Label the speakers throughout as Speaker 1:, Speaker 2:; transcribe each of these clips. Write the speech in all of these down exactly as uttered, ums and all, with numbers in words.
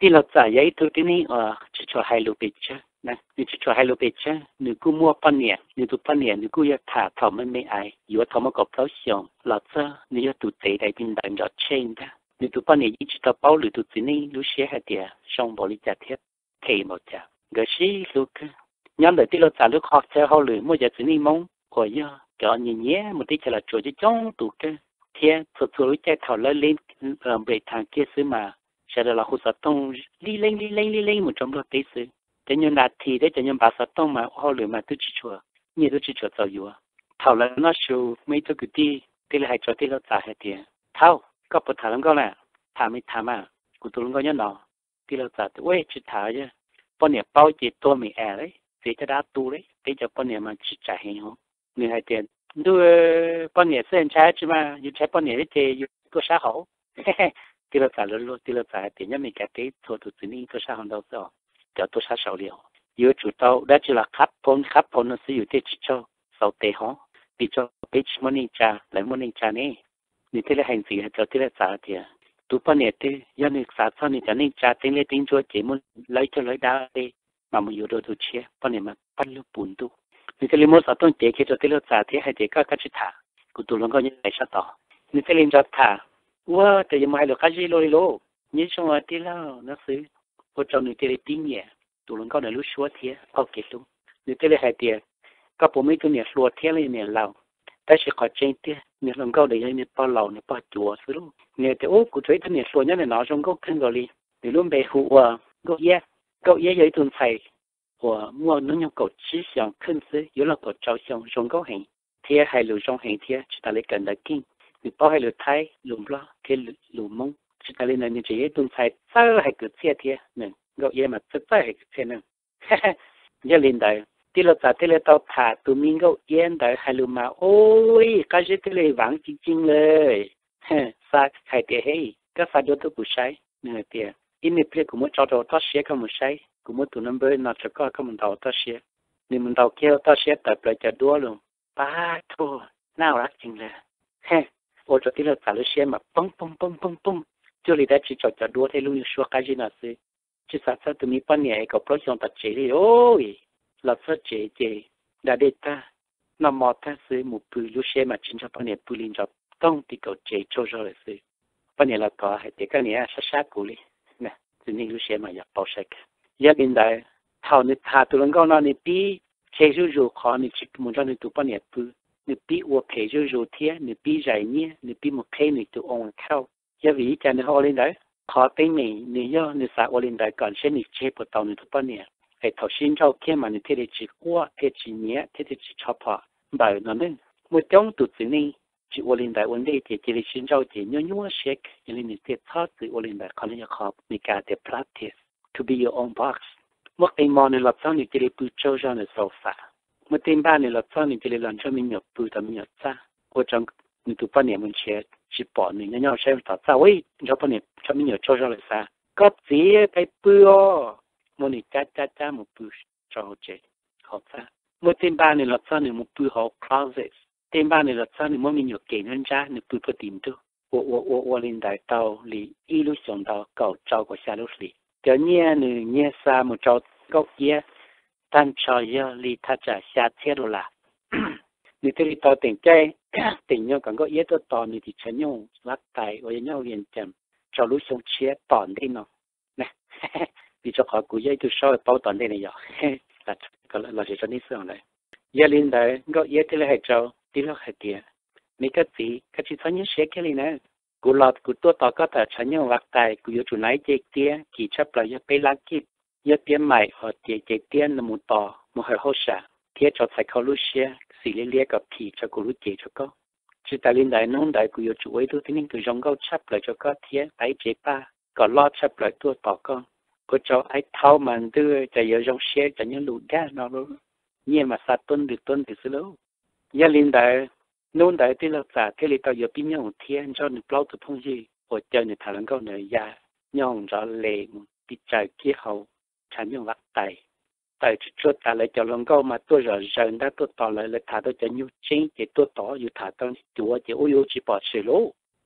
Speaker 1: ที่เราจ่ายยัยตัวที่นี่เออจะช่วยให้เราไปเช่นะนี่จะช่วยให้เราไปเช่หนึ่งกูมัวปนเนี่ยหนึ่งตัวปนเนี่ยหนึ่งกูอยากถ่าทอมันไม่ไออยู่ว่าทอมันกับเราเสียงเราจะนี่จะตัวเตะได้เป็นดันจะเช่นกันหนึ่งตัวปนเนี่ยยิ่งจะเป้าหรือตัวที่นี่รู้เสียให้เดียช่องบริจาคเทียบเทหมดจ้ะก็สิลูกย้อนเลยที่เราจ่ายลูกคอเจ้าเขาหรือมั่วจะที่นี่มองกว่าเยอะก็ยิ่งเงี้ยมันที่จะเราช่วยจะจ้องตัวกันเทียสุดท้ายใจเขาเลยเล่นเอ่อเบรทางเกี่ยซื้อมาsẽ là hồ sơ tông li lên li lên li lên một trong đó tế sự thế nhưng là thì đấy cho nên bà sơ tông mà họ lừa mà tôi chỉ chùa như tôi chỉ chùa tàu dùa thảo là nó số mấy tôi cứ đi thế là hai cho thế là trả hết tiền thảo có một thảo lắm có nè thảo mấy thảo mà của tôi có nhớ nó thế là trả ôi chỉ thảo chứ bọn này bao chỉ tôi mình à đấy thế cho đã tu đấy thế cho bọn này mà chỉ trả hết không người hai tiền đôi bọn này xem trái chứ mà như trái bọn này thì có sao hậuที่เราจ่ายรู้ที่เราจ่ายแต่ยังมีแค่ที่ตัวตัวนี้ตัวชาของเราต่อเดี๋ยวตัวชาเสาเดียวเยอะจุดเราได้จุดละครับพนครับพนนั่นสิอยู่ที่จิตเจ้าเสาเตะห้องปีเจ้าปีชมันนิจาหลายมันนิจานี่นี่ที่เราเห็นสิเจ้าที่เราจ่ายเดียตัวปนเนี่ยที่ยันนึกษาเท่านี้จะนิจาติ้งเลยติ้งชัวเจมันเลยจะเลยได้มามันอยู่โดยตัวเชี่ยปนเนี่ยมันปั้นลูกปุ่นตัวนี่ที่เราโม่สาวต้นเจ๊คิดว่าที่เราจ่ายที่ให้เจ๊ก็กัดชิถากูตัวลงก็ยังไงชะต่อนี่ที่เราจะถ่าว่าแต่ยังไม่หรอกข้าจะรู้เลยลูกยิ่งช่วงที่แล้วนักสือพอเจ้าหนุ่มที่เรียนติ้งเนี่ยตัวนั้นก็ในรู้ชัวเทียเอาเก็บลูกหนุ่มที่เรียนหายเตียก็ผมไม่ตัวเนี่ยชัวเทียเลยเนี่ยเราแต่ฉันขอเจนเตียเนี่ยเราก็ได้ยังเนี่ยปอเหล่าเนี่ยปอจัวสิลูกเนี่ยแต่โอ้กูช่วยตัวเนี่ยชัวเนี่ยน้องจงก็ขึ้นก่อนเลยหรือรุ่นเบหัวก็แย่ก็แย่ยัยตุนใส่หัวมัวนุ่งยังกดชี้เสียงขึ้นซื้ออยู่แล้วกดเจ้าเสียงจงก็เห็นเทียให้หรือจงเห็นเทียจะได้กันได้กินมีป้อให้หรือไทยหลุมล้อเที่ยหลุมมงชิตาลีนั่นนี่จะยิ่งตุนใส่เจ้าให้เกิดเสียเทียหนึ่งก็เยี่ยมจะเจ้าให้เกิดเสียหนึ่งยิ่งลินได้ที่เราจัดที่เราต่อผ่าตัวมิงก็เยี่ยมได้ให้หลุมมาโอ้ยก็จะที่เลยหวังจริงๆเลยสักใครเตี้ยให้ก็สักยอดตัวผู้ใช้หนึ่งเตี้ยอินนี่เพื่อกูมั่วจอดต่อเสียก็มั่วใช้กูมั่วตัวนั้นเบอร์น่าจะก็ก็มันต่อต่อเสียนี่มันต่อเกี่ยวต่อเสียแต่เปล่าจะดัวลงป้าทั่วน่ารักจริงเลยโอ้จที่เราจ่ายลูกเชียมาปุ้งปุ้งปุ้งปุ้งปุ้งจุดนี้ได้จีจอดจะดูให้ลูกชัวร์กันจีน่าสิจีสัตว์ตัวนี้ปัญญาเอกเพราะยังตัดเจริญโอ้ยเราสัตว์เจเจได้เด็ดตานำมอท่าซื้อหมู่ปืนลูกเชียมาจินจะปัญญาปืนลินจะต้องติดกับเจโจโจเลยสิปัญญาเราก็ให้เด็กกันเนี่ยช้าช้ากูเลยนะทีนี้ลูกเชียมาอยากเป่าเช็คอยากกินได้เท่านี้ถ้าตัวนั้นก็นอนในปีเชื่อจู่ๆขอในจิตมุ่งจะในตัวปัญญาปืน你比我陪着肉贴，你比人呢，你比我陪你都往靠。因为以前你好领导，考对你，你要你啥我领导感谢你接不到你都半年，哎，头先照片嘛，你贴的几过，贴几年，贴的几钞票，白那呢，我讲肚子呢，就我领导问题贴贴的先照片，你要我写，因为你贴差字我领导可能要考你家的 practice to be your own box。我ไอ้มอในหลับซ้อนนี่จะได้ปูโจจอนในโซฟาเมื่อเต็มบ้านในหลับซ้อนนี่จะได้หลังจะมีหยดปูแต่มีหยดซ่าก็จังนี่ตัวป้าเนี่ยมันเชียชิปอนี่เนี่ยใช้ต่อซ่าเว้ยชอบป้าเนี่ยชอบมีหยดโจจอนเลยซ่าก็เสียไปปูอ๋อมันนี่จ้าจ้าจ้ามันปูโจเจเขาซ่าเมื่อเต็มบ้านในหลับซ้อนนี่มันปูเขา closet เต็มบ้านในหลับซ้อนนี่มันมีหยดเก่งนั่นจ้านี่ปูพอดีมตัว我我我我领导到里一路想到搞照顾下路里。เดี๋ยวเนี่ยหนึ่งเนี่ยสามมุจเอาก็เยอะตั้งชอยเลีถ้าจะชาเทียรุละนี่ที่เราติงใจติงโยกันก็เยอะตัวตอนนี้ที่ฉันโยรักไตว่าโยเรียนจำจะรู้ทรงเชียตอนได้เนาะนะพี่จะขอกูยัยตัวชอบเป้าตอนได้เนี่ยแต่ก็เราจะจะนิสัยอะไรยาลินได้ก็เยอะที่เราให้เจ้าที่เราให้เดียนี่ก็สีก็จะทำยังเชียแค่นี้นะกูหลอดกูตัวต่อก็แต่ฉันยังรักตายกูอยู่จุดไหนเจ๊เตี้ยกี่ชับเลยยังไปลักกิบยังเตี้ยใหม่หอเจ๊เจ๊เตี้ยนมุต่อมุหอยหัวชาเทียจอดใส่เขาลูเชียสีเลี้ยกับผีจะกูรู้เจ๊จะก็จุดตาลินได้น้องได้กูอยู่จุดไว้ตัวที่นี่กูยองเขาชับเลยจะก็เทียไปเจ๊ป้าก็ลอดชับเลยตัวต่อก็กูจะไอ้เท้ามันด้วยจะยังยองเชียจะยังหลุดได้นอนรู้เนี่ยมาสัตต้นดึกต้นดึกสิลูยาลินได้นู่นได้ที่เราจ่าที่เราอยู่ปีนี้ของเทียนจนเปล่าตัวทุ่งยี่หัวใจในทางก็เหนื่อยยาย่องจะเล่มปิดใจที่เขาฉันยังรักไตไตชุดอะไรจะลงก็มาตัวเราเจนได้ตัวต่อเลยเลยถ่ายตัวจะยุ่งจริงจะตัวต่ออยู่ถ่ายตอนตัวจะอุ้ยจีบอดสิลู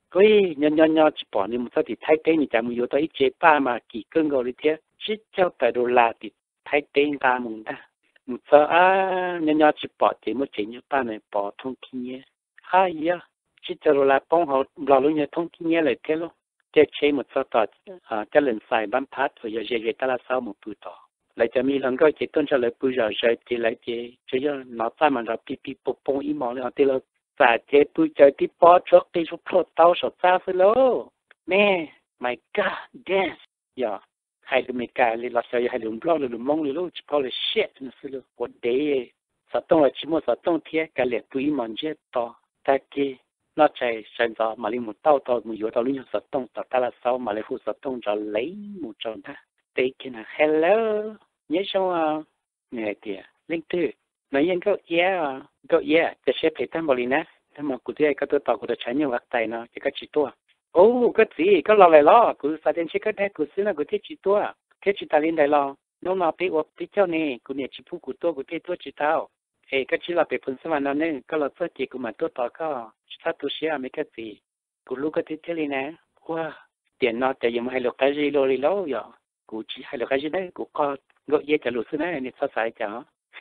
Speaker 1: ôi nhân nhân nhân chỉ bỏ nên một số thì thay tên thì chẳng muốn tới chế ba mà kỳ cưng rồi thế chỉ cho tại đồ là thì thay tên ta muốn ta một số à nhân nhân chỉ bỏ thì một chế như ba này bỏ thông tin nhé hay ya chỉ cho đồ là bông họ lo luôn như thông tin nhé lại thế luôn chế chế một số tờ à cho lần xài bám phát rồi giờ giờ ta là sao một bữa tờ lại cho mi lần coi chế tuân cho lại bữa giờ rồi thì lại chế chế cho nó ta mà nó pi pi bông bông im mỏi là thế là và chế tôi chơi tí bó trước tí số pro tao số ta phải lô nè my god dance yeah hay là mình cả là sao hay là blog là mong là lúc chỉ có là shit nó phải lô một day sao tông là chỉ một sao tông thiệt cái lệ tùy mòn chết to ta kia nó chạy sang đó mà lên một tao tao một yếu tao lên sao tông tao ta là sao mà lại phụ sao tông cho lấy một tròn ta đây kia là hello nhớ sao à nè kìa linh tư nói yên câu yeah câu yeahจะเชฟเพตันบรินะถ้ามากูที่ก็ตัวต่อกูจะใช้เนี่ยวักใจเนาะจะก็จีตัวโอ้ก็สิก็รอเลยล้อกูสาเดนชิคก็ได้กูซื้อนะกูที่จีตัวเที่จีตาลินได้ล้อน้องมาไปว่าไปเจ้านี่กูเนี่ยจีผู้กูตัวกูที่ตัวจีเท้าเอ้ก็จีเราไปพ้นสวรรค์นั่นเองก็เราตัวจีกูมาตัวต่อก็ถ้าตัวเสียไม่ก็สิกูรู้ก็ที่เที่ยวนะว่าเดี๋ยวเนาะแต่ยังไม่ให้ลูกค้าจีโรลีล้ออยู่กูจีให้ลูกค้าจีได้กูก็ก็เย่จะรู้สึกนะนี่ภาษาจ๋า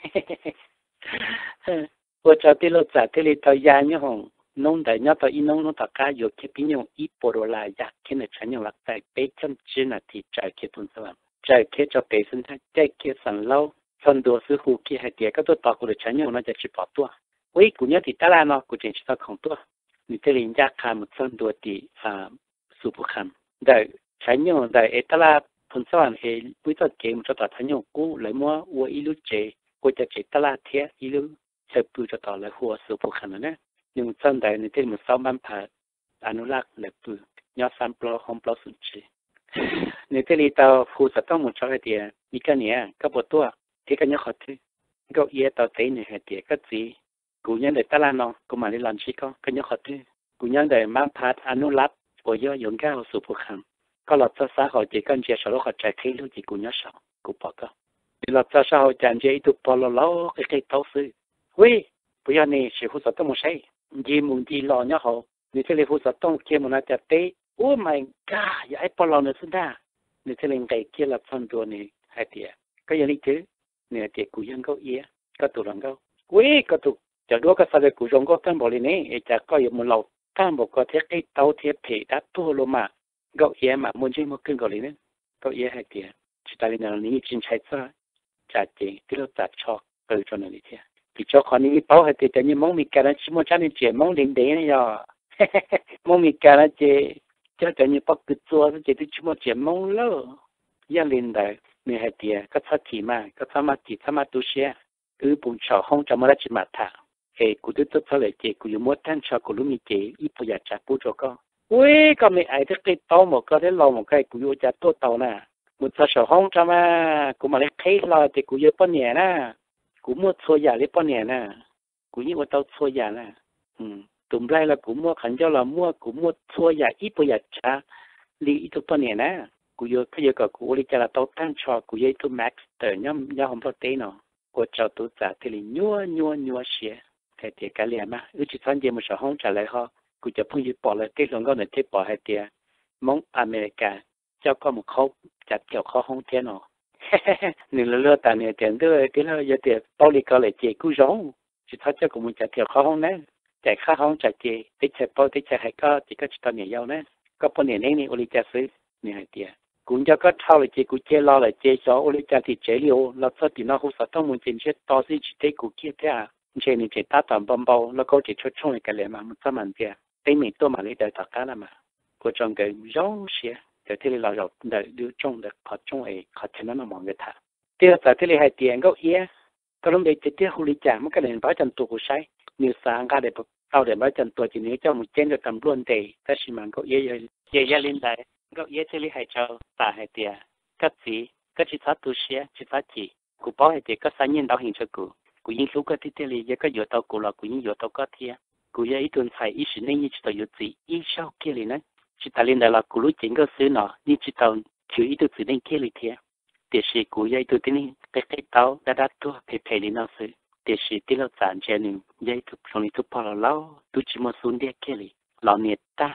Speaker 1: 我找对了，在这里到亚尼红，弄的那到一弄弄到家有去边用一波罗拉亚，看的全用了在北京只那地在去东西了，在去就北生态，在去上楼，很多时候去还第个都到过的全用那就去跑多，喂，姑娘的当然了，姑娘去到空多，你这里人家看么很多的啊，数不看，在全用在一当然。ผลสวรรค์เอวิจารณ์เกมจะต่อทันยงกู้เลยมัววัวอีลุเจกูจะเจตลาดเทียอีลุเชปูจะต่อเลยหัวสุภขันนะยังสั้นใดในที่มันซ้อมบันผาอนุรักษ์เลยปูยอดสันปลอของปลอสุจีในที่นี้ต่อผู้จะต้องมุนชอบให้เดียมีกันเนี่ยก็ปวดตัวที่กันยังขอที่ก็เยี่ยต่อเตยเนี่ยให้เดียก็จีกูยังได้ตลาดน้องกูมาในลอนชิก็กันยังขอที่กูยังได้บันผาอนุรักษ์วัวยอยงก้าวสุภขันก็หลับซาซาเขาจะกันเจสโลเขาใจที่ลูกจีกูเนาะสาวกูบอกก็หลับซาซาเขาจันเจอีตุปอลล้อใกล้ๆเท้าซื้อเว้ยปุยานี่สิผู้สต้องมาใช้ยีมุนยีหล่อเนี่ยเขานี่ที่เรียกผู้สต้องเกี่ยมันจะเตะโอ้ my god อย่าไอ้ปอลเนี่ยสุดานี่ที่เรียกไก่เกี่ยหลับฟันตัวนี่ให้เดียก็ยังนี่ถือเนี่ยเดียกูยังก็เอี้ยก็ตัวหลังก็เว้ยก็ตัวจะดูก็แสดงกูจงก็ตั้งบริเนไอ้จากก็ยังมันเราตั้งบอกก็เทียบไอ้เท้าเทียบเพดัดตัวลงมาก็เอี้ยมามุนชิมุขึ้นก่อนเลยเนี่ยก็เอี้ยให้เดียจิตาลินานี้จินใช้ซะจัดเจที่เราจัดช็อกเออจนนี่เทียที่ช็อกคนนี้เป้าให้เดียนี่มองมีการชิมุจันนี่เจมองเด่นเด่นเนี่ยมองมีการเจเจ้าเจนี่ปักติดตัวเจที่ชิมุเจมองแล้วยังเล่นได้มีให้เดียก็ทัดทีมาก็ทำมาจีทำมาตุเชียคือปุ่นชาวห้องจะมาได้จิมาถาเอ้กูตัวตัวเท่าไรเจกูอยู่มดท่านชาวกูรู้มีเจอีพยาจับผู้จก็เว้ยก็ไม่ไอ้ที่เต้าหมดก็ได้ลองหมดใครกูอยู่จะตัวเต้าน่ะมุดชาวห้องจะมากูมาเล็กเท่ลอยแต่กูเยอะปนเนี่ยนะกูมัวชัวยาเล็กปนเนี่ยนะกูยิ่งว่าเต้าชัวยานะอืมตุ่มไรละกูมัวขันเจ้าละมัวกูมัวชัวยาอีพยาจ้าลีอีทุกปนเนี่ยนะกูเยอะก็เยอะกับกูเลยจะละเต้าตั้งชอกูเยอะทุกแม็กซ์แต่ย่อมย่อมพอเต้เนาะกูเจ้าตัวจ่าที่เลยยัวยัวยัวเสียแค่เดียกันเลยมาอุจิสันเดียมันชาวห้องจะไรฮะกูจะพูดยึดปอเลยที่หลงก็ในที่ปอให้เดียมองอเมริกาเจ้าก็มันเขาจัดเกี่ยวข้อห้องเทียนอ๋อหนึ่งเลือดแต่เนี่ยเดียนด้วยที่เราจะเดียเปาลิกาเลยเจกู้ร้องสุดท้ายเจ้าก็มันจัดเกี่ยวข้อห้องนั้นจ่ายค่าห้องจัดเจที่จะเปาที่จะให้ก็ที่ก็จะตอนเนี่ยยาวนะก็พอเนี่ยนี่โอลิจะซื้อเนี่ยให้เดียกูจะก็เท่าเลยเจกูเจรอเลยเจสอโอลิจะที่เจเลียวเราสติน้องเขาสต้องมันเจนเช็ดต่อสิจิตกูเกี่ยเดียเช่นนี่เจตาตอนบอมบอแล้วก็จะชดช่วยกันเลยมามันสมันเดียไอ้มีตัวมาเลยเดินต่อกันละมากูจงเกยร้องเสียแต่ที่เราเราเดินดูจงเด็กพอจงไอ้ขอชนะมามองกันท่าเดี๋ยวแต่ที่เราให้เตียงก็เอี้ยก็ต้องไปเตี้ยหุลิจ่ามันก็เลยบ้าจันตัวกูใช้นิวสางก็เดี๋ยวเอาเดี๋ยวบ้าจันตัวจีนี้เจ้ามุเจนจะตำรวจเตะแต่ชิมันก็เอี้ยเอี้ยเอี้ยลินได้ก็เอี้ยที่เราให้เจ้าตาให้เตียก็สีก็จิตทัดตัวเสียจิตทัดจีกูป้อให้เตียก็สัญญาณดาวหินเชกูกูยิ่งรู้ก็ที่ที่เราเยอะก็อยู่ตัวกูละกูยิ่งอยู่ตัวก็เทียกูยังอีตัวใส่อีสิ่งนี้ยี่ตัวอยู่จีอีชอบเกี่ยเลยนะจิตตาลินได้ละกูรู้จริงก็ซื้อเนาะนี่จิตตาถืออีตัวสิ่งนี้เกี่ยเลยเทียเดี๋ยวสิกูยังอีตัวที่นี่ไปใกล้เต้าได้ดัดตัวเพเพลินเอาซื้อเดี๋ยวสิที่เราจานเจนึงยังอีตัวตรงนี้ทุกพอเราเล่าดูจิมสุนเดียเกี่ยเลยเราเนี่ยตา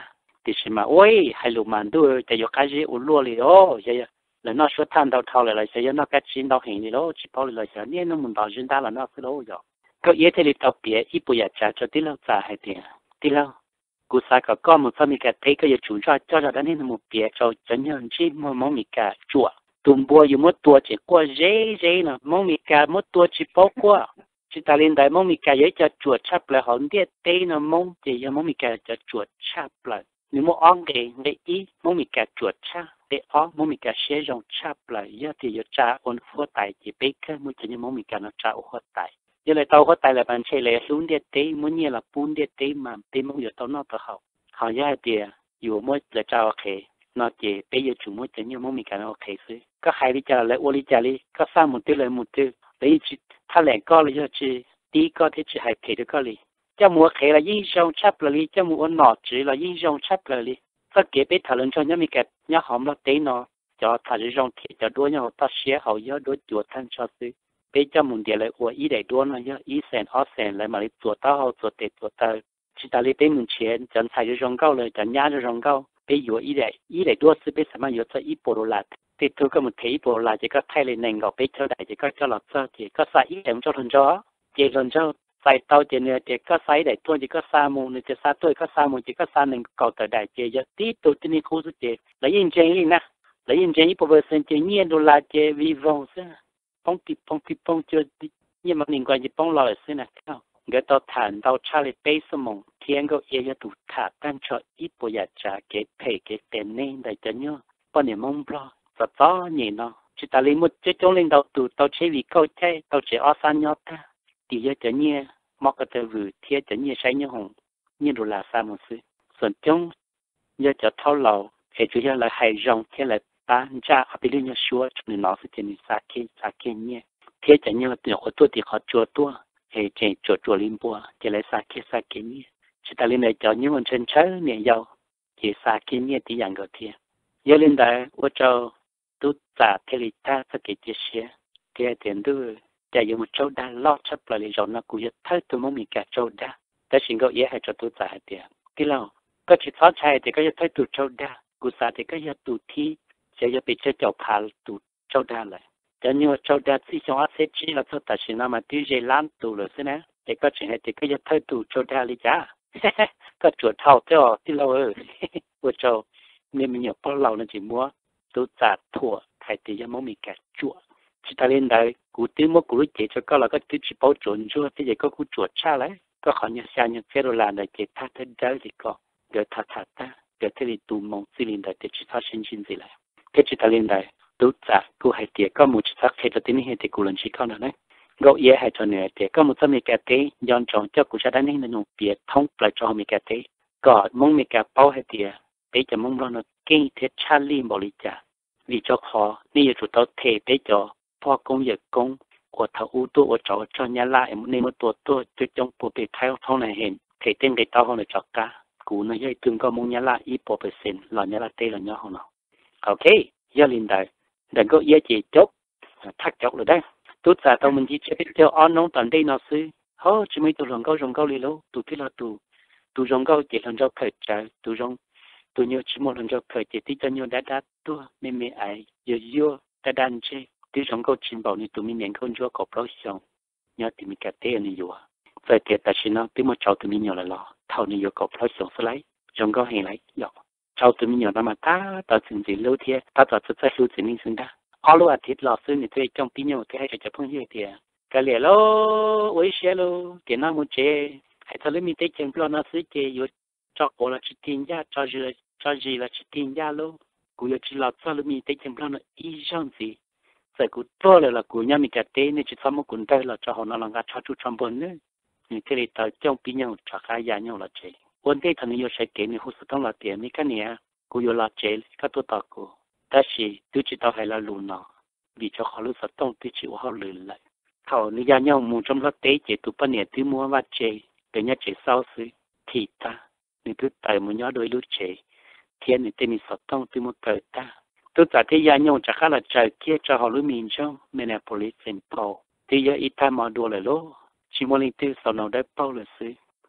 Speaker 1: thì xem mà ôi hai lũ màn đuôi chỉ có cái gì uốn lúa liền đó vậy là nó xuất than đào thau lại là sẽ nó cái chín đào hình gì đó chỉ bảo là sẽ nên nó muốn đào chân ta là nó sẽ đâu rồi có ý thế thì đặc biệt ít bây giờ trả cho tí lâu trả hay tiền tí lâu cú sa có con một phần mình cái thấy cái chủ cho cho ra đến một biệt cho chân nhân chỉ một món mình cái chùa tụm bùaอยู่một tua chỉ qua dễ dễ nè mong mình cái một tua chỉ bao qua chỉ ta lên đại mong mình cái dễ cho chuột chắp lại họ điết tê nè mong chỉ cho mong mình cái cho chuột chắp lại nếu mà ăn cái để ý mong mình cái chuột chắp để ăn mong mình cái sẽ dùng chắp lại giờ thì giờ cha ôn phốt tài chỉ biết cái muốn chỉ mong mình cái nó cha phốt tài giờ lại tao phốt tài là bạn chơi lại xuống điết tê muốn như là bún điết tê mà tê mong giờ tao nó tao học họ giờ thìอยู่mỗi là cha ok nó chỉ bây giờ chúng mỗi chỉ như mong mình cái nó ok xíก็ใครวิจารณ์และอวิจารณ์ก็สร้างมุติเลยมุติเลยจีถ้าแหล่งก็เลยจะจีดีก็ที่จะให้เขตก็เลยเจ้ามัวเขยละยิ่งชงชับเลยเจ้ามัวหนอจีละยิ่งชงชับเลยก็เก็บไปถลุงชนยังมีแก่ยังหอมละเตนอจะถ้าจะชงเขจะด้วยยังตัดเสียเขาเยอะด้วยตัวท่านชอบซื้อไปเจ้ามุนเดียเลยว่าอีได้ด้วยนะเยอะอีแสนออแสนเลยมาเลยตัวเต้าตัวเตตัวเต้าชิตาเลยไปมุนเชียนจันใส่จะชงเก้าเลยจันย่าจะชงเก้าไปอยู่อีได้อีได้ด้วยซื้อไปสามารถอยู่ที่อีโปโรลาthì tôi có một thấy bộ là chỉ có thay lên nền ngọc bê cho đại chỉ có cho lọt cho chỉ có sai ít điểm cho thằng chó chỉ thằng chó sai tao chỉ nữa chỉ có sai để tôi chỉ có sa mù nữa chỉ sa tôi có sa mù chỉ có sa nền cầu tới đại chỉ giờ tí tôi chỉ đi khu số chỉ lấy yên chơi đi nè lấy yên chơi bộ version chỉ nhiên đô la chỉ vi vong xí phong tì phong tì phong chơi nhưng mà mình coi chỉ phong lòi xí nè không cái tao thản tao cha lại bê sơ mông thiên có yêu cho tụt thả tan cho ít bộ giả trả cái thể cái tiền nên đại cho nhớ bao nhiêu mong lo và đó nhìn nó chỉ ta lấy một chiếc chống lên đầu tụ tàu chế vì câu chế tàu chế ở san nhót ta thì giờ chở nhẹ mọc cái tờ vừa thiệt chở nhẹ say như hồng như đồ là sa một sựส่วนchống giờ chở thâu lầu hệ chủ yếu là hay rong thế là ta cha ở bên liên xua nên nó sẽ trên sa kê sa kê nhẹ thiệt chở nhẹ từ ởตัวthì họ chùa tua hệ chế chùa chùa lim bùa chỉ lấy sa kê sa kê nhẹ chỉ ta lên này chở như một chân chớ nhẹ dầu chỉ sa kê nhẹ thì dạng gọi thiệt giờ lên đây tôi cho tôi trả thế thì ta sẽ kể chia sẻ cái tiền tôi để dùng một chỗ đã lo chấp lại rồi nó cũng thấy tôi muốn mình cả chỗ đãแต่สิ่งก็เยอะให้จะตัวจ่ายเดียวที่เราก็ชิดซ้อนใช่แต่ก็จะthấyตัวchỗ đãกูสาแต่ก็จะตัวที่จะจะไปเจอเจ้าพาตัวchỗ đãเลยแต่เนี่ยchỗ đãที่ช่องอาเซียนเราแต่สิ่งนั้นมาที่เจล้านตัวเลยใช่ไหมแต่ก็สิ่งแต่ก็จะthấyตัวchỗ đãเลยจ้าก็จวดเท่าเจ้าที่เราเออว่าเจ้าเนี่ยมันอย่างพวกเราเนี่ยจีมัวตัวจ่าถั่วไทยตีจะมั่งมีแก่จั่วชิตาเล่นได้กูตื้อมัวกูรู้เจจะก็เราก็ตื้อจีบเอาจนจั่วที่จะก็กูจวดชาเลยก็ขอเนี่ยชาเนี่ยเฟโรลาได้เจท่าเธอได้ดีก็เดี๋ยวท่าท่าตาเดี๋ยวที่ตูมองสิลินได้เดี๋ยวชิตาเชนชินสิเลยแค่ชิตาเล่นได้ตัวจ่ากูให้เตี๋ยก็มุชิตาเคยจะที่นี่ให้เตี๋ยกูหลังชิเข้าหน่อยนะก็เยอะให้จนเนี่ยเตี๋ยก็มุจะมีแก่เตยย้อนจองเจ้ากูจะได้นี่ในหนุ่มเปียท้องปลายจอมีแก่เตยก็มั่งมีแก่เป้าให้เตี๋ยไปจะมั่งเราเนี่ยเก่งเทชาลีบริจาvì cho họนี่จุดตัวเทไปจอพ่อกงเหยียดกงอวดเท้าอู้ตัวอวดจอจอเนี่ยละเอ็มนี่มันตัวตัวจุดจงปูไปเท้าท้องไหนเห็นเทเต้นไปเต้าห้องในจอกกากูเนี่ยยัยตึงก็มงเนี่ยละอีปอเปอร์เซ็นต์หล่อเนี่ยละเต้หล่อเนี่ยห้องเนาะโอเคยาลินได้แต่ก็เยอะจีจบทักจบเลยได้ตุ๊ดจ่าตัวมันจีจะไปเจออ้อนน้องตอนได้นอซื้อเฮ้จะไม่ตัวรองเก้ารองเก้าเลยแล้วตัวที่เราตัวตัวรองเก้าเจ็ดรองเก้าเกิดใจตัวรองตัวนี้ชิมอนจะเคยจะที่จะโยนได้ดัดตัวไม่ไม่ไอเยอะเยอะแต่ดันเช่ที่สองก็ชิมบอกนี่ตัวมีเหนียงคนชั่วกับเราสองเนี่ยที่มีกระเตยนี่อยู่อ่ะใส่เตียแต่ชินะที่มันเจ้าตัวมีเหนียวเลยล่ะเท่านี้อยู่กับเราสองสไลด์สองก็เห็นไรหยอกเจ้าตัวมีเหนียวนั่นมาตาต่อสิ่งที่เลี้ยวเทียตาต่อจะใช้รู้สิ่งนี้สิ่งนั้นเอาลูกอาทิตย์เราซื้อนี่ตัวจ้องปีเหนียวที่ให้จะเพิ่งเยอะเทียก็เหลือแล้วโอ้ยเชียแล้วเดี๋ยวน้ำมันเจให้ทะเลมีเต็มเต็มปลาหน้าซื้อเจอยู่จอกโอละชิตินยาจอจือcho gì là chỉ tin gia lô, cú yêu chỉ là cho lúc mình thấy chừng nào nó ý rằng gì, giờ cú to là là cú nhà mình cái tên này chỉ sao một cuốn tay là cho họ nó làm cái cho chú trong bồn nữa, những cái này tao trong pin nhau cho khai giá nhau là chế, vấn đề thằng yêu sẽ kể mình hút trong là tiền mấy cái này, cú yêu là chế, cái tôi tao cú, ta chỉ tôi chỉ tao hay là lùn nó, vì cho họ lúc trong tôi chỉ họ lười lại, họ nếu giá nhau muốn trong lớp tế chế tụi bạn này tôi mua vặt chế, để nhớ chế sau xí, thì ta, nên tôi tại muốn nhớ đôi lúc chế thiên này tên mình sọt tông từ một thời ta tôi trả thế gia nhau chắc là trời kia cho họ lưu mình trong Minneapolis Saint Paul thì giờ ít tham mà đùa lại lố chỉ muốn linh tư sau nào đấy Paul là xứ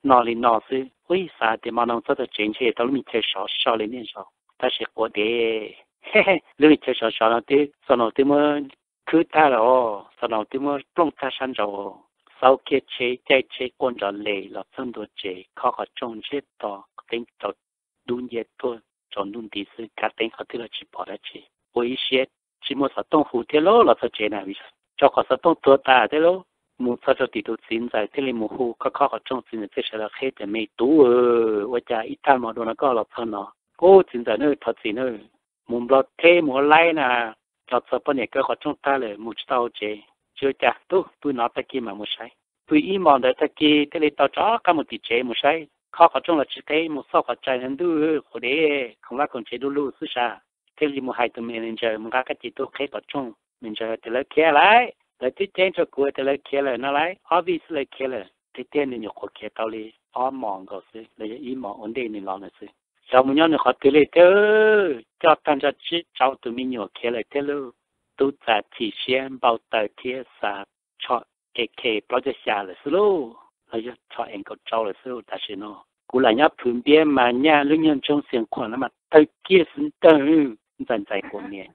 Speaker 1: nọ lên nọ sư ôi sao thì mà nó rất là chuyện gì tao mình chơi sọ sọ lên nên sọ ta sẽ có để lúc mình chơi sọ sọ nó thì sau nó thì mới cứ ta rồi sau nó thì mới plong ta sang rồi sau khi chơi chơi chơi con rồi lệ là chân đồ chơi khó khó trông chết to tính cho đúng như tôi chọn đúng tí sư cả tính họ thì là chỉ bỏ ra chơi ôi sẽ chỉ một số tông hủ thế lô là sao chơi nào cho họ số tông tua ta thế lô một số cho tỷ tu xin giải thế là một hủ khó khó khó trông xin thế sẽ là hết để mấy tú ờ và cha ít tham mà đồ nó có là thân nó ô xin giải nơi thật xin nơi một lọt thế một lái nè cho số bên này cái khó trông ta là một sao chơi chưa cha tu tu nói ta kia mà một sai tu ý mong đợi ta kia thế là tao chó cả một tỷ chơi một sai khó khó trông là chỉ cái một số khó chạy hơn đu của đấy không là còn chơi đu lu xứ xa thế là một hai tụi mình giờ một cái gì tôi khai khó trông mình giờ thì lấy kia lại lấy tí tiền cho cô thì lấy kia lại nó lại obvious lấy kia lại tí tiền thì nhiều khó kia tao đi ở mong có sự lấy ý mong ổn định nên lo là sự sau một nhóm nữa họ tự lấy thế cho tan cho chỉ cháu tụi mình nhiều kia lại thế luôn tôi trả chỉ xem bao tờ kia sa cho cái cái bao giờ xa là sự luôn lấy cho anh có cháu là sự ta sẽ nó cú lại nhá phun bia mà nhá lúc nhân trong xiềng khoản nó mà tới kia sinh tử dần dần của mình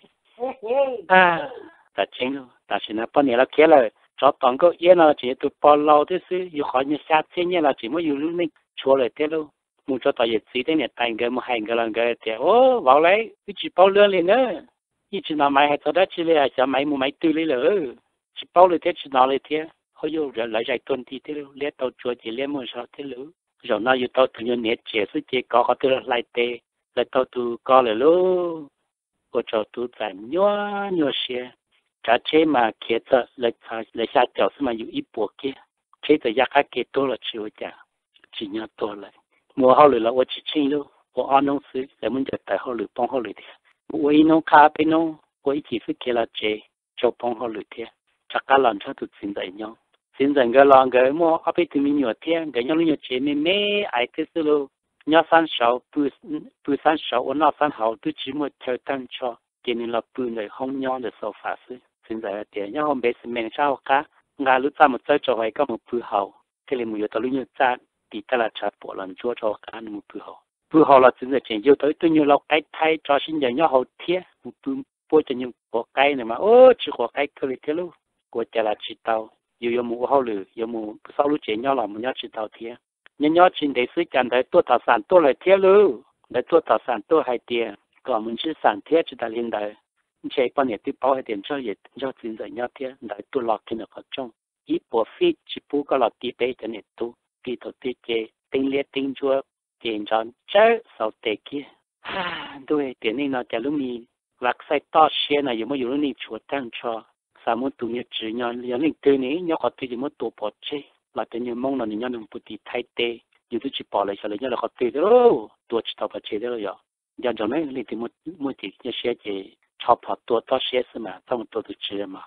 Speaker 1: à ta chính luôn ta chỉ là bao nhiêu là kia là cho toàn có yên là chỉ tụi bao lâu thế chứ yêu khỏi như xa thế như là chỉ mới yêu lúc này chua lại thế luôn muốn cho tao dịch gì thế này tay cái một hai cái lần cái thì ô vào lấy cái chỉ bao lương liền nữa ít chỉ nào mày hay cho đó chỉ là cho mày mua mày tư lấy lỡ chỉ bao lương thế chỉ nào lấy thế hồi yêu rồi lại chạy tuần thì thế luôn lấy tao chua chỉ lấy một sao thế luôn rồi nó yêu tao tự nhiên nhét chế sự chế có họ tự lại tê lại tao tự có lại luôn cô cho tôi giải nhua nhua xe cả chế mà kia tờ lại lại xa tiểu sư mà yêu ít bộ kia chế tờ giá khác kia tôi là chịu chả chỉ nhớ tôi lại mua họ lười là tôi chỉ chinh luôn tôi ăn nông sư lại muốn được tại họ lười bông họ lười thì tôi ít nông cà phê nông tôi chỉ phải kia là chế cho bông họ lười thì chắc cả lần cho tôi xin giải nhau xin giải cái lần cái mua ở bên tụi mình nhiều tiền cái nhau nhiều chế mê mê ai thế sự luôn nhớ san sáu bữa bữa san sáu ở nào san hậu tôi chỉ muốn theo tăng cho cho nên là bữa này không nhau để sau phát sinh xin giải tiền nhau hôm bây giờ mình sao cả ngài lúc ta một giờ cho hay có một bữa hậu thế là một giờ tới lúc như ta thì ta là chặt bỏ lần chúa cho cả một bữa hậu bữa hậu là xin giải tiền yêu tới tôi nhiều lâu cái thay cho xin giải nhau hậu thiệt một bữa bữa cho những quả cây này mà ô chỉ quả cây thôi thế luôn của cha là chỉ tao yêu yêu một hậu lử yêu một sau lúc chuyện nhau là một nhau chỉ tao thiệt nhân nhớ trên đấy xứ chẳng đấy tôi thảo sản tôi lại thiết luôn đấy tôi thảo sản tôi hay tiền còn mình chỉ sản thiết chỉ là liên đời chế bao nhiêu tiêu bao hay tiền cho gì cho tiền giải nhau thiết đấy tôi lọt cái nó có trong ít bộ phí chỉ bù có lọt tí bê cho nên tôi tí tôi tí chế tinh liệt tinh chúa tiền cho chơi sau tệ kia ha tôi tiền này nó chả lúc mình lạc sai to xe này giống như lúc mình chúa tăng cho sao muốn tụi mình chỉ nhau liền mình từ này nhau có tiền muốn tổ bọt chế là tự nhiên mong là những nhân bút thì thay tê như tôi chỉ bỏ lại cho lấy nhau là họ tê đó tôi chỉ tao phải chế đó rồi giờ cho nên thì một một thì như xe chỉ chọc họ tôi to xe mà trong tôi tôi chế mà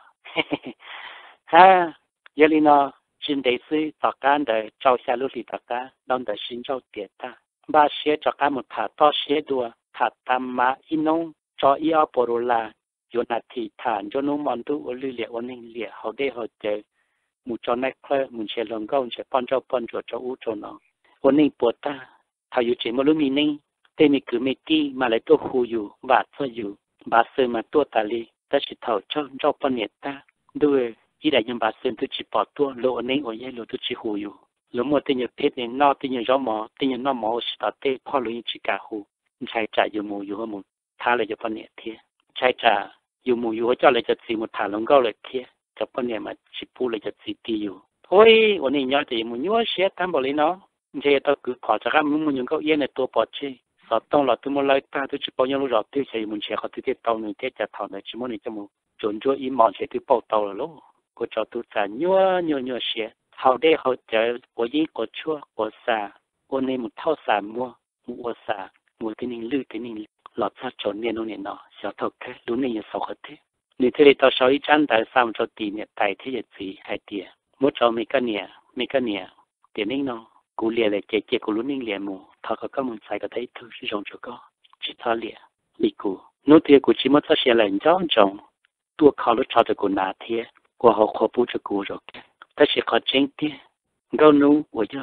Speaker 1: ha giờ đi nó trên đấy sư tất cả để trao xa lúc thì tất cả đang để xin trao tiền ta ba xe cho cả một thả to xe đua thả tam mà inong cho ia borola yo na thì thả cho nó mòn tu ở lì lìa ở ninh lìa họ đây họ chơi một cho này khơi một chế lòng câu chế pan cho pan cho cho u cho nóวันนี้ปวดตาถ้าอยู่เฉยมาลุ้มีนี่แต่มีคือไม่ตีมาเลยตัวหูอยู่บาดซะอยู่บาดเซมาตัวตาลีแต่สิเท่าเจ้าเจ้าปนเนตาด้วยที่ได้ยังบาดเซนตัวจิปอตัวโลอันนี้โอ้ยโลตัวจิหูอยู่หรือมัวตีอย่างเพชรเนี่ยนอตีอย่างย้อมหมอตีอย่างนอหมอสิตาเต้พ่อลุยจิกาหูใช้จ่ายอยู่มูอยู่หัวมูท่าเลยจะปนเนตเทียใช้จ่ายอยู่มูอยู่หัวเจ้าเลยจะสีมุดฐานลงก็เลยเทียจะปนเนตมาจิปูเลยจะสีตีอยู่โอ้ยวันนี้ย้อนจะมูยัวเสียตามบอกเลยเนาะเจ้าตัวคือขอจะการมุ่งมุ่งยังก็เย็นในตัวปอดเช่สอดต้องหลอดตัวมันเลยตาตัวจีบยังรู้หลอดตัวใช้มุ่งเชื่อเขาตัวที่เตาหนึ่งเท่จะถอนในชิมุนี่จะมุ่งจนจัวอีมอนใช้ตัวเป่าเตาแล้วก็จะตัวจะยัวยัวยัวเสียเขาได้เขาจะว่ายิ่งกดชั่วกดซาวันนี้มุ่งเท่าสามมัวมุ่งวัวซามุ่งที่นิ่งลื้อที่นิ่งหลอดซาจนเนี่ยนู่นเนี่ยเนาะเสียเท่าแค่รู้เนี่ยยังสองเท่นี่ที่เราใช้จันแต่สามจุดตีเนี่ยไต่ที่จะสีไอเดียมุ่งจะมีกันเนี่ยมีกันเนี่ยเดี๋ยวนี้เนาะกูเลี้ยเลยเจ๊เจ๊กูรู้นิ่งเลี้ยมูถ้าเขาก็มันใส่ก็ได้ทุกสิ่งทุกอย่างจิตเขาเลี้ยลีกูนู้ที่กูชิมว่าจะเสียเลยจ้องจ้องตัวเขารู้ชอบจะกูนาเทียกูเขาขอพูดจะกูหรอกแต่เสียเขาเจ๊งเทียก็นู้ว่าจะ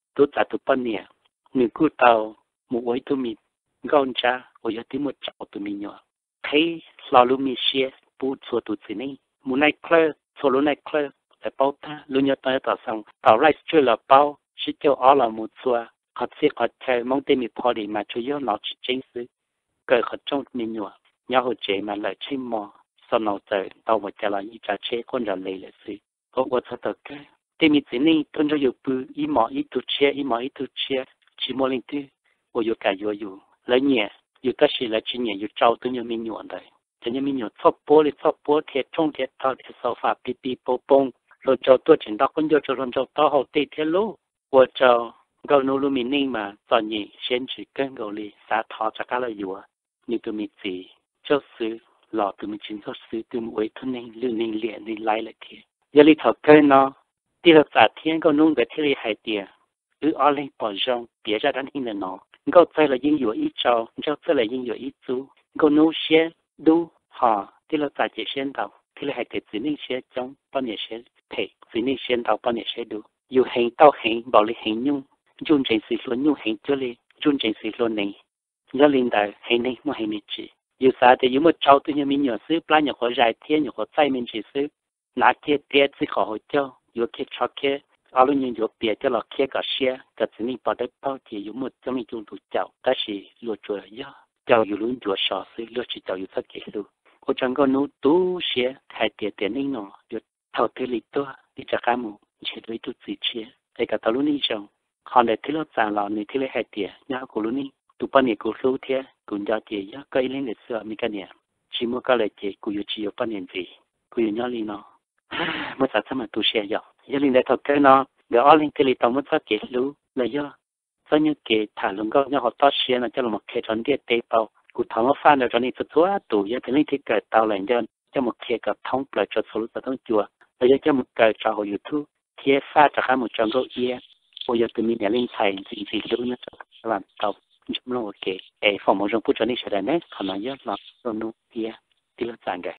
Speaker 1: tôi trả tụ bao nhiêu nếu cứ tàu một ấy tụi mình gọn cha ở dưới tiếng một cháu tụi mình nhỏ thấy lo luôn mi xe bút số tụi chị này muốn này clear số luôn này clear để bao ta luôn nhớ tới tàu xong tàu right chưa là bao chỉ cho ở là một số họ sẽ họ chơi mong tên mình phò đi mà chủ yếu nó chỉ chính sự cái họ trong mình nhỏ nhau họ chơi mà lại chơi mò sau nào tới tàu một cái là như trả chơi con rồi lấy lại sự có qua thật tất cả tên mình chỉ này tôi cho yêu bự ý mò ý tu chơi ý mò ý tu chơi chỉ mò lên tu我有感觉有来年有的是来今年有招都有民用的，这些民用做玻璃做玻铁中铁套的手法比比波崩，然后多见到很多就让就到后对铁路，我就搞努力民内嘛，做你先去跟狗里撒套这个了有啊，你都没做，就是老都没经过事，都没为他那六年连你来了去，这里头跟呢，第二三天个弄个铁里海点，而二零保障别在咱听的呢。ngô chơi là những dụ ít trâu, ngô chơi là những dụ ít chú, ngô nấu xe đu họ, thì là tại chỉ xe đầu, thì là hai cái gì nên xe trong bao nhiêu xe thể, gì nên xe đầu bao nhiêu xe đu, dù hành tao hành bảo lý hành nhung, dùng trình sự luôn nhung hành cho li, dùng trình sự luôn này, nhớ linh đại hành này mua hành này chỉ, dù sao thì dù một trâu tôi nhớ mình nhớ xứ, bao nhiêu họ dài thiên nhiều họ tay mình chỉ xứ, nãy kia tiệt chỉ họ cho, dù kia cho kia ở lúc những chỗ biệt cho là kia cả xe, cả chỉ nên bảo đất bao thì dùng một trong những chung tụ chậu, ta chỉ lúa chuột ya, chậu dùng luôn chuột sò xí lúa chỉ chậu dùng tất cả luôn. Cô chẳng có nấu tú xe, thay tiền tiền nên nó, được thầu tiền lịch to, đi trả cá mù, chỉ lấy tu gì chia, để cả tàu luôn đi chồng, còn để thứ lót sản lò này thứ lấy hai tiền, nhau của luôn đi, tụ bao nhiêu của số thế, cũng giao tiền ya, cái lên để sửa mi cái này, chỉ mua cái này tiền, cũng chỉ có bao nhiêu gì, cũng nhau đi nó, mới sao mà tu xe ya. giờ linh đại thuật cái nó để ở linh cái li tao muốn phát triển lú là do do như cái thả lông gạo như họ to xuyên là cho là một cái tròn địa tế bao cụ thằng nó pha được cho nên tụt quá tủ giờ thì linh thì cái tao lại cho cho một cái cái thông lại cho số lượng thông chùa là do cho một cái trò hội YouTube thì pha cho cả một tròn gạo kia bây giờ tụi mình để linh thầy gì gì lú nữa cho làm tao chúng nó ok để phòng một trong phụ trợ này sẽ là nét còn nói là nó nó kia thì là dạng cái